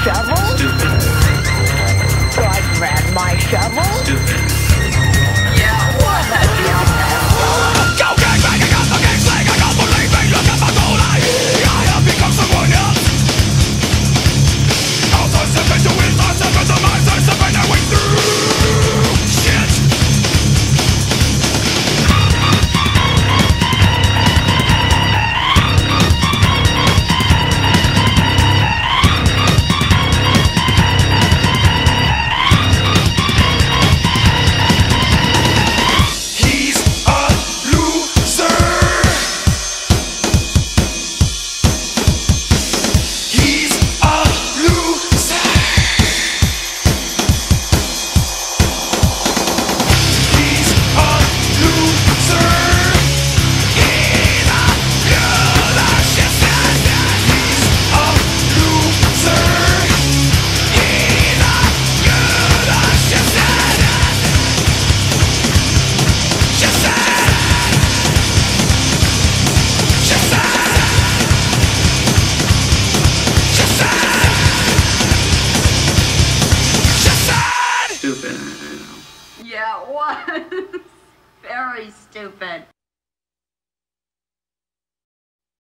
shovel? Stupid. So I grabbed my shovel? Stupid. Yeah, what a dumbass fella. Go gangbang, I got the gang slang, I got the leaving, look at my goal, I have become someone else. I'll step into it, I'll step into my side, step in and wait through shit. Stupid. I know. Yeah, it was. Very stupid.